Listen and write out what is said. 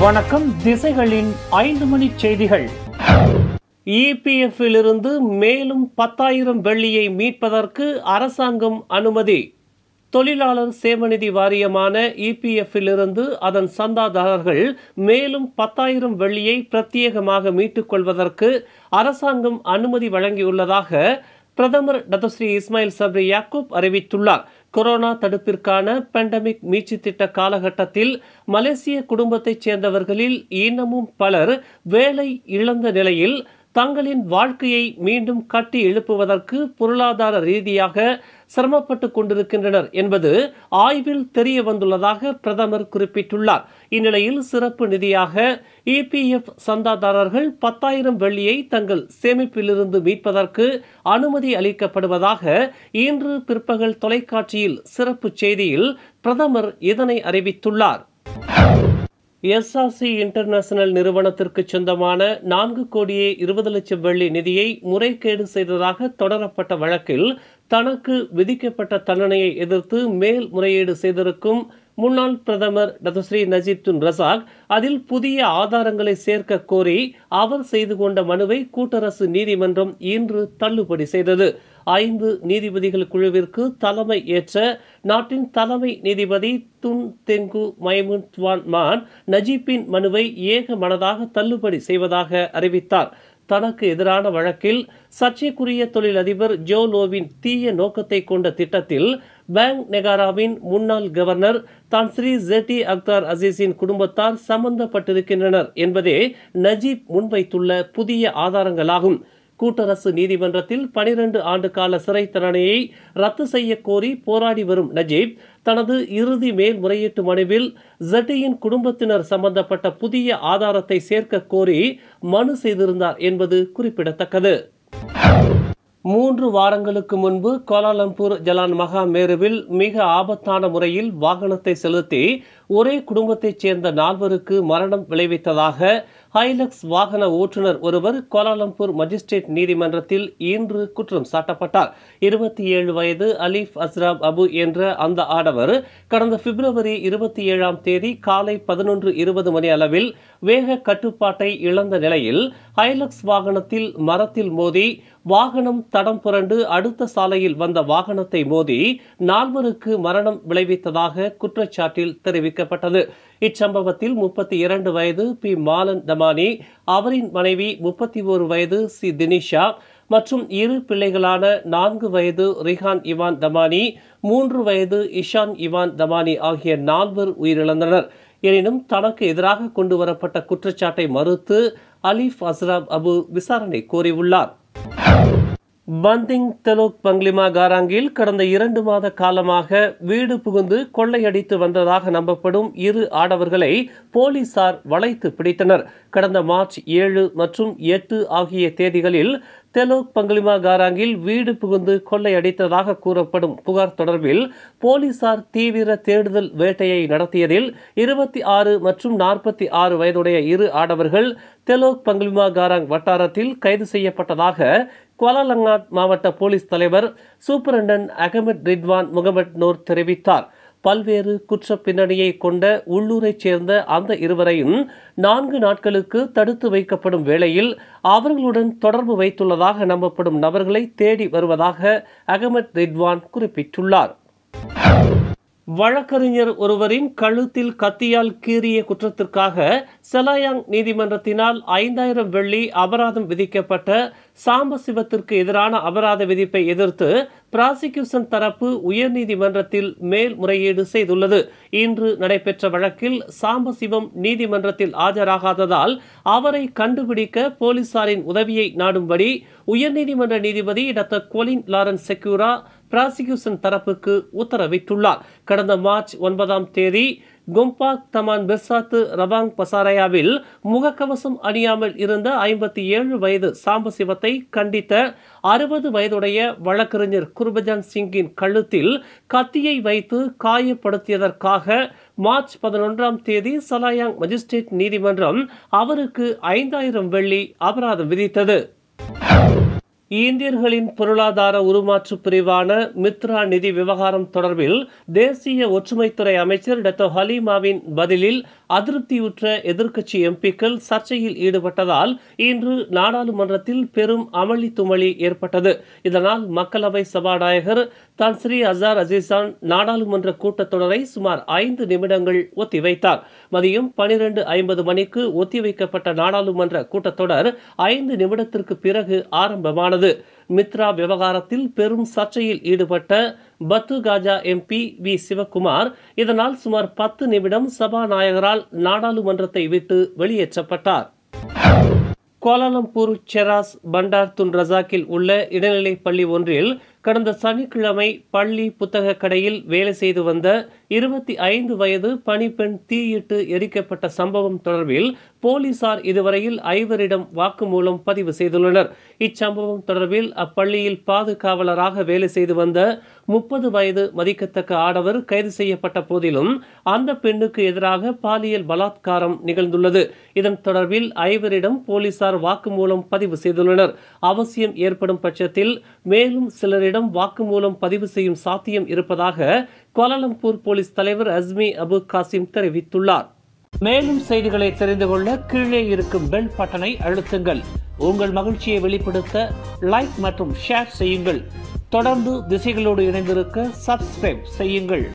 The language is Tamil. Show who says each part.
Speaker 1: வணக்கம். திசைகளின் 5 மணி செய்திகள். இபிஎஃப்பிலிருந்து மேலும் 10,000 வெள்ளியை மீட்பதற்கு அரசாங்கம் அனுமதி. தொழிலாளர் சேமநிதி வாரியமான இபிஎஃப்பிலிருந்து அதன் சந்தாதாரர்கள் மேலும் 10,000 வெள்ளியை பிரத்யேகமாக மீட்டுக் கொள்வதற்கு அரசாங்கம் அனுமதி வழங்கியுள்ளதாக பிரதமர் டத்தோஸ்ரீ இஸ்மாயில் சப்ரி யாக்கூப் அறிவித்துள்ளார். கொரோனா தடுப்பிற்கான பேண்டமிக் மீட்சி திட்ட காலகட்டத்தில் மலேசிய குடும்பத்தைச் சேர்ந்தவர்களில் இன்னமும் பலர் வேலை இழந்த நிலையில் தங்களின் வாழ்க்கையை மீண்டும் கட்டி எழுப்புவதற்கு பொருளாதார ரீதியாக சிரமப்பட்டு கொண்டிருக்கின்றனர் என்பது ஆய்வில் தெரிய வந்துள்ளதாக பிரதமர் குறிப்பிட்டுள்ளார். இந்நிலையில் சிறப்பு நிதியாக இபிஎஃப் சந்தாதாரர்கள் 10,000 வெள்ளியை தங்கள் சேமிப்பிலிருந்து மீட்பதற்கு அனுமதி அளிக்கப்படுவதாக இன்று பிற்பகல் தொலைக்காட்சியில் சிறப்பு செய்தியில் பிரதமர் இதனை அறிவித்துள்ளார். SRC இன்டர்நேஷனல் நிறுவனத்திற்கு சொந்தமான 4,20,00,000 வெள்ளி நிதியை முறைகேடு செய்ததாக தொடரப்பட்ட வழக்கில் தனக்கு விதிக்கப்பட்ட தண்டனையை எதிர்த்து மேல்முறையீடு செய்திருக்கும் முன்னாள் பிரதமர் டத்தோஸ்ரீ நஜீப் அதில் புதிய ஆதாரங்களை சேர்க்க கோரி அவர் செய்து கொண்ட மனுவை கூட்டரசு நீதிமன்றம் இன்று தள்ளுபடி செய்தது. 5 நீதிபதிகள் குழுவிற்கு தலைமை ஏற்ற நாட்டின் தலைமை நீதிபதி துன் தெங்கு மைமுன் துவான் மான் நஜீப்பின் மனுவை ஏகமனதாக தள்ளுபடி செய்வதாக அறிவித்தார். தனக்கு எதிரான வழக்கில் சர்ச்சைக்குரிய தொழிலதிபர் ஜோ லோவின் தீய நோக்கத்தை கொண்ட திட்டத்தில் பேங்க் நெகாராவின் முன்னாள் கவர்னர் தான் ஸ்ரீ ஜெட்டி அக்தார் அசீஸின் குடும்பத்தார் சம்பந்தப்பட்டிருக்கின்றனர் என்பதே நஜீப் முன்வைத்துள்ள புதிய ஆதாரங்களாகும். கூட்டரசு நீதிமன்றத்தில் 12 ஆண்டு கால சிறை தண்டனையை ரத்து செய்ய கோரி போராடி வரும் நஜீப் தனது இறுதி மேல்முறையீட்டு மனுவில் ஜெட்டியின் குடும்பத்தினர் சம்பந்தப்பட்ட புதிய ஆதாரத்தை சேர்க்க கோரி மனு செய்திருந்தார் என்பது குறிப்பிடத்தக்கது. 3 வாரங்களுக்கு முன்பு கோலாலம்பூர் ஜலான் மகா மேருவில் மிக ஆபத்தான முறையில் வாகனத்தை செலுத்தி ஒரே குடும்பத்தைச் சேர்ந்த 4 மரணம் விளைவித்ததாக ஹைலக்ஸ் வாகன ஓட்டுநர் ஒருவர் கோலாலம்பூர் மஜிஸ்ட்ரேட் நீதிமன்றத்தில் இன்று குற்றம் சாட்டப்பட்டார். 27 வயது அலீஃப் அஸ்ராப் அபு என்ற அந்த ஆடவர் கடந்த பிப்ரவரி 27ஆம் தேதி காலை 11:20 மணி அளவில் வேக கட்டுப்பாட்டை இழந்த நிலையில் ஹைலக்ஸ் வாகனத்தில் மரத்தில் மோதி வாகனம் தடம் புரண்டு அடுத்த சாலையில் வந்த வாகனத்தை மோதி 4 மரணம் விளைவித்ததாக குற்றச்சாட்டில் தெரிவிக்கப்பட்டது. இச்சம்பவத்தில் 32 வயது பி மாலன் தமானி, அவரின் மனைவி 31 வயது சி தினிஷா மற்றும் 2 பிள்ளைகளான 4 வயது ரிஹான் இவான் தமானி, 3 வயது இஷான் இவான் தமானி ஆகிய 4 உயிரிழந்தனர். எனினும் தனக்கு எதிராக கொண்டு வரப்பட்ட குற்றச்சாட்டை மறுத்து அலீஃப் அஸ்ராப் அபு விசாரணை கோரியுள்ளார். பந்திங் தெலோக் பங்லிமா காராங்கில் கடந்த 2 மாத காலமாக வீடு புகுந்து கொள்ளையடித்து வந்ததாக நம்பப்படும் 2 ஆடவர்களை போலீசார் வளைத்து பிடித்தனர். கடந்த மார்ச் 7 மற்றும் 8 ஆகிய தேதிகளில் தெலோக் பங்லிமா காராங்கில் வீடு புகுந்து கொள்ளையடித்ததாக கூறப்படும் புகார் தொடர்பில் போலீசார் தீவிர தேடுதல் வேட்டையை நடத்தியதில் 26 மற்றும் 46 வயதுடைய 2 ஆடவர்கள் தெலோக் பங்லிமா காராங் வட்டாரத்தில் கைது செய்யப்பட்டதாக குவாலாலங்காட் மாவட்ட போலீஸ் தலைவர் superintendent Ahmad Ridwan Mohamad Noor தெரிவித்தார். பல்வேறு குற்ற பின்னணியை கொண்ட உள்ளூரைச் சேர்ந்த அந்த இருவரையும் 4 நாட்களுக்கு தடுத்து வைக்கப்படும் வேளையில் அவர்களுடன் தொடர்பு வைத்துள்ளதாக நம்பப்படும் நபர்களை தேடி வருவதாக அகமட் ரிட்வான் குறிப்பிட்டுள்ளார். வழக்கறிஞர் ஒருவரின் கழுத்தில் கத்தியால் கீறிய குற்றத்திற்காக செலாயாங் நீதிமன்றத்தினால் 5,000 வெள்ளி அபராதம் விதிக்கப்பட்ட சாம்பசிவத்திற்கு எதிரான அபராத விதிப்பை எதிர்த்து பிராசிக்யூஷன் தரப்பு உயர்நீதிமன்றத்தில் மேல்முறையீடு செய்துள்ளது. இன்று நடைபெற்ற வழக்கில் சாம்பசிவம் நீதிமன்றத்தில் ஆஜராகாததால் அவரை கண்டுபிடிக்க போலீசாரின் உதவியை நாடும்படி உயர்நீதிமன்ற நீதிபதி doctor Colin Lawrence Sequerah prosecution தரப்புக்கு உத்தரவிட்டுள்ளார். கடந்த மார்ச் 9ஆம் தேதி கும்பாக் தமான் பெர்சாத்து ரபாங் பசாரையாவில் முகக்கவசம் அணியாமல் இருந்த 57 வயது சாம்பசிவத்தை கண்டித்த 60 வயதுடைய வழக்கறிஞர் குர்பஜான் சிங்கின் கழுத்தில் கத்தியை வைத்து காயப்படுத்தியதற்காக மார்ச் 11ஆம் தேதி சலாயாங் மஜிஸ்ட்ரேட் நீதிமன்றம் அவருக்கு 5,000 வெள்ளி அபராதம் விதித்தது. இந்தியர்களின் பொருளாதார உருமாற்று பிரிவான மித்ரா நிதி விவகாரம் தொடர்பில் தேசிய ஒற்றுமைத்துறை அமைச்சர் டாக்டர் ஹலீமாவின் பதிலில் அதிருப்தியுற்ற எதிர்க்கட்சி எம்பிக்கள் சர்ச்சையில் ஈடுபட்டதால் இன்று நாடாளுமன்றத்தில் பெரும் அமளி துமளி ஏற்பட்டது. இதனால் மக்களவை சபாநாயகர் தான் ஸ்ரீ அசார் அசீசான் நாடாளுமன்ற கூட்டத்தொடரை சுமார் 5 நிமிடங்கள் ஒத்திவைத்தார். மதியம் 12:50 மணிக்கு ஒத்திவைக்கப்பட்ட நாடாளுமன்ற கூட்டத்தொடர் 5 நிமிடத்திற்கு பிறகு ஆரம்பமானது. மித்ரா விவகாரத்தில் பெரும் சர்ச்சையில் ஈடுபட்ட பத்துகாஜா எம்பி வி சிவகுமார் இதனால் சுமார் 10 நிமிடம் சபாநாயகரால் நாடாளுமன்றத்தை விட்டு வெளியேற்றப்பட்டார். கோலாலம்பூர் செராஸ் பண்டார் துன் ரசாக்கில் உள்ள இடைநிலை பள்ளி ஒன்றில் கடந்த சனிக்கிழமை பள்ளி புத்தக கடையில் வேலை செய்து வந்த 25 வயது பணிப்பெண் தீயிட்டு எரிக்கப்பட்ட சம்பவம் தொடர்பில் போலீசார் இதுவரையில் 5 வாக்குமூலம் பதிவு செய்துள்ளனர். இச்சம்பவம் தொடர்பில் அப்பள்ளியில் பாதுகாவலராக வேலை செய்து வந்த 30 வயது மதிக்கத்தக்க ஆடவர் கைது செய்யப்பட்ட போதிலும் அந்த பெண்ணுக்கு எதிராக பாலியல் பலாத்காரம் நிகழ்ந்துள்ளது. இதன் தொடர்பில் 5 போலீசார் வாக்குமூலம் பதிவு செய்துள்ளனர். அவசியம் ஏற்படும் பட்சத்தில் மேலும் சிலரிடம் வாக்குமூலம் பதிவு செய்யும் சாத்தியம் இருப்பதாக கோலாலம்பூர் போலீஸ் தலைவர் அஸ்மி அபு காசிம் தெரிவித்துள்ளார். மேலும் செய்திகளை தெரிந்து கொள்ள கீழே இருக்கும் பெல் பட்டனை அழுத்துங்கள். உங்கள் மகிழ்ச்சியை வெளிப்படுத்த லைக் மற்றும் ஷேர் செய்யுங்கள். தொடர்ந்து திசைகளோடு இணைந்திருக்க சப்ஸ்கிரைப் செய்யுங்கள்.